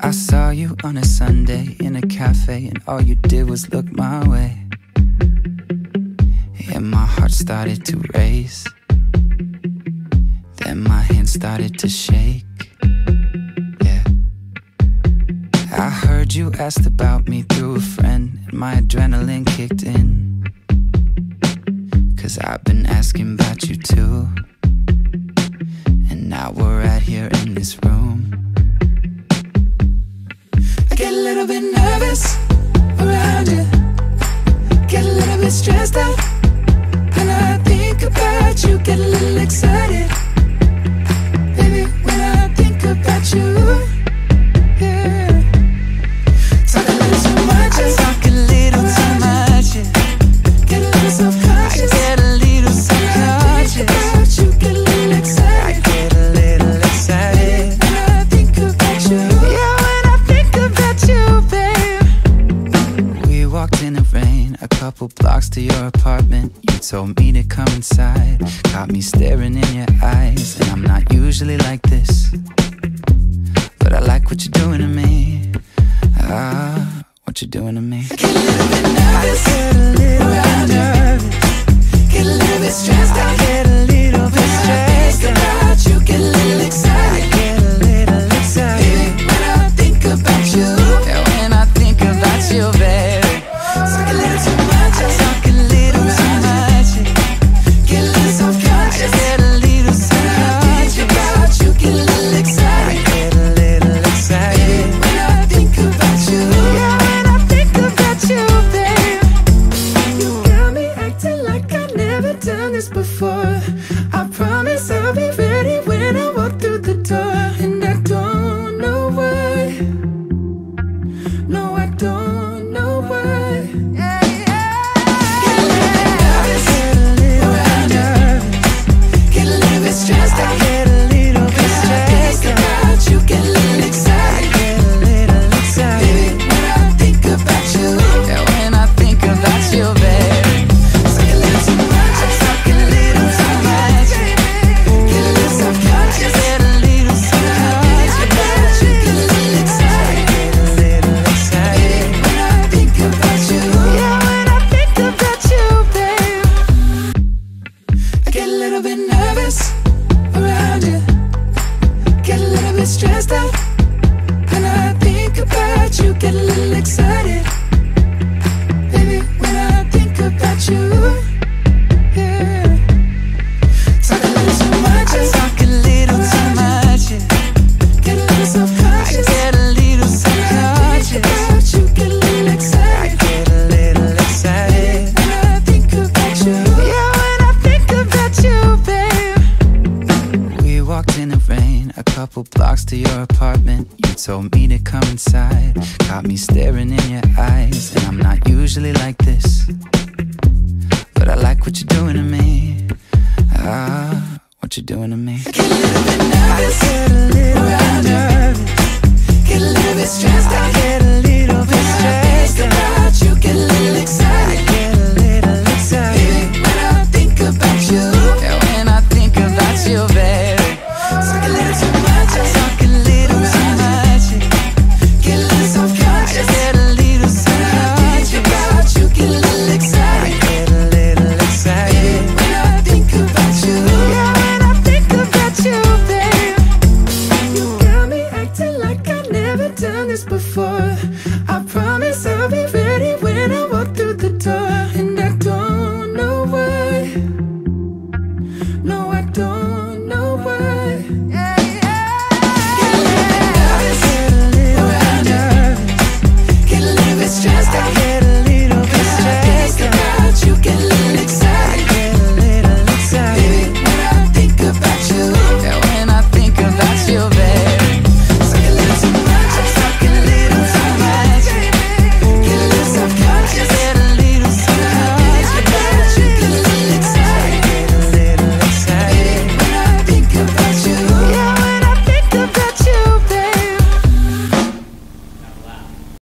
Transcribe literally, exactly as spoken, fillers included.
I saw you on a Sunday in a cafe, and all you did was look my way. And my heart started to race. Then my hands started to shake. Yeah. I heard you asked about me through a friend, and my adrenaline kicked in. Cause I've been asking about you too. And now we're right here in this room. I get a little bit nervous around you, get a little bit stressed out. When I think about you, get a little excited. Baby, when I think about you, yeah. Talk a little too much, I talk a little too much, yeah. Get a little self-conscious, I get a little self-conscious. When I think about you, get a little excited. I get a little excited. Baby, when I think about you, yeah, when I think about you, babe. We walked in the rain, a couple blocks to your apartment. You told me to come inside, caught me staring in your eyes. And I'm not usually like this, but I like what you're doing to me. Ah, what you're doing to me. I get a little bit nervous, I get a little bit nervous, get a little bit stressed out, I get a little bit stressed out. When I think about you, get a little excited, I get a little excited. Baby, when I think about you, yeah, when I think about you, baby. Talk a little too much, I talk a little too much, get a little self-conscious, I get a little self-conscious. When I think about you, get a little excited, I get a little excited. Baby, when I think about you, yeah, when I think about you, babe. You got me acting like I've never done this before. I promise I'll be ready when I walk through the door. And I don't know why, no, I don't know why. Yeah, yeah. Get a little bit nervous, get a little bit nervous, get a little bit stressed out, I get a little bit stressed out. When I think about you, get a little excited, I get a little excited. Baby, when I think about you, yeah, when I think about you, baby. Talk a little too much, I talk a little too much, get a little self-conscious, I get a little self-conscious. When I think about you, get a little excited, I get a little excited. Baby, when I think about you, yeah, when I think about you, babe. I get a little bit nervous around you, get a little bit stressed out. When I think about you, get a little excited. Baby, when I think about you, yeah. Talk a little too much, I talk a little too much, get a little self-conscious, I get a little self-conscious. When I think about you, get a little excited, I get a little excited. When I think about you, yeah, when I think about you, babe. We walked in the rain, a couple blocks to your apartment. You told me to come inside, caught me staring in your eyes. And I'm not usually like this, but I like what you're doing to me. Ah, what you're doing to me. I get a little bit nervous, I get a little